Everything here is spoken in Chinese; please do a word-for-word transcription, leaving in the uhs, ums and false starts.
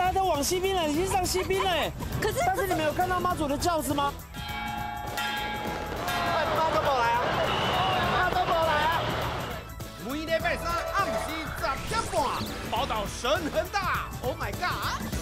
大家都往西滨了，已经上西滨了。 可是， 但是你们有看到妈祖的轿子吗？哎，妈都没来啊！妈都没来啊！ 每礼拜三暗时十点半，宝岛神很大 ，Oh my god！